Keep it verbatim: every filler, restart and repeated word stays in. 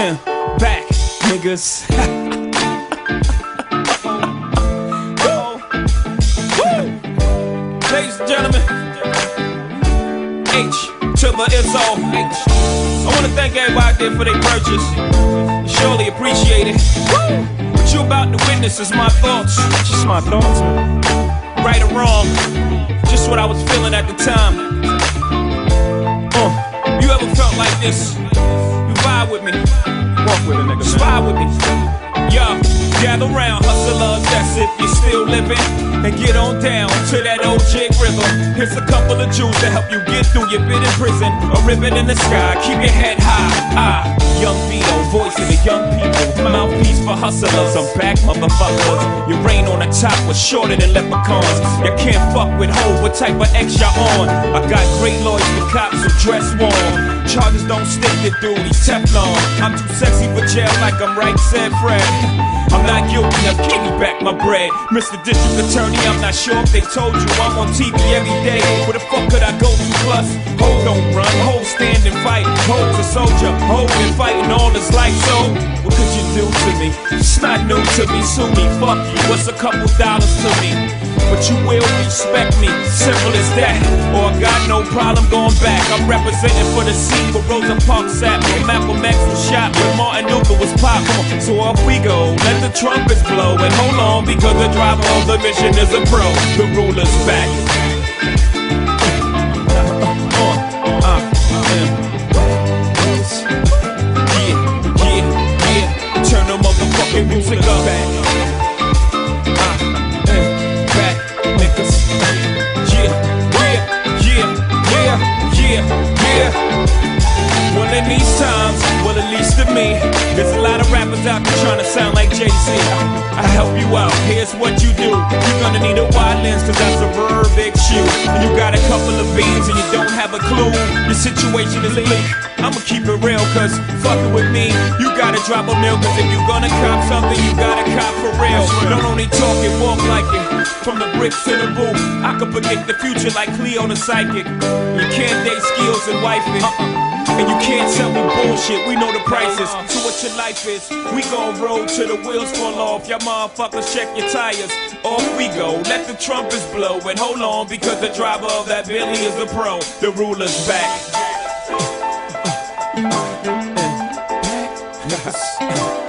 uh, back, niggas. Ladies and gentlemen, H to the Izzo. I want to thank everybody out there for their purchase. Surely appreciate it. What you about to witness is my thoughts. Just my thoughts, man. Right or wrong, just what I was feeling at the time. Uh, you ever felt like this? You vibe with me. Walk with a nigga, man. Vibe with me. Yo, gather round, hustlers, that's if you're still living. And get on down to that old jig rhythm. Here's a couple of jewels to help you get through your bit in prison. A ribbon in the sky, keep your head high. Ah, Young Vito, voice of the young people. Mouthpiece for hustlers, I'm back, motherfuckers. Your reign on the top was shorter than leprechauns. You can't fuck with hoes, what type of X y'all on? I got great lawyers for cops who dress warm. Charges don't stick to duty, Teflon. I'm too sexy for jail like I'm right, said Fred. I'm not guilty, now give me back my bread. Mister District Attorney, I'm not sure if they told you I'm on T V every day. Where the fuck could I go to? Plus, ho don't run, ho stand and fight. Ho's a soldier, ho been fighting all his life. So, what could you do to me? It's not new to me, sue me, fuck you. What's a couple dollars to me? But you will respect me, simple as that. Or I got no problem going back. I'm representing for the scene where Rosa Parks sat, where Malcolm X was shot, where Martin Luther was popped. So off we go, let the trumpets blow. And hold on, because the driver of the mission is a pro. The ruler's back. Music up, back, uh, uh, back, niggas. Yeah, yeah, yeah, yeah, yeah, yeah. Well, in these times, well, at least to me, there's a lot of rappers out there trying to sound like Jay-Z. I help you out, here's what you do. You're gonna need a wide lens, cause that's a real big shoe. And you got a couple of beans and you don't have a clue. Your situation is leak. I'ma keep it real, cause fucking with me, you gotta drop a mill. Cause if you gonna cop something, you gotta cop for real. Don't only talk it, walk like it. From the bricks to the booth, I can predict the future like Cleo the psychic. You can't date skills and wife it. And you can't tell me bullshit, we know the prices. So what your life is, we gon' roll till the wheels fall off. Y'all motherfuckers check your tires. Off we go, let the trumpets blow. And hold on, because the driver of that Bentley is a pro. The ruler's back. Yes.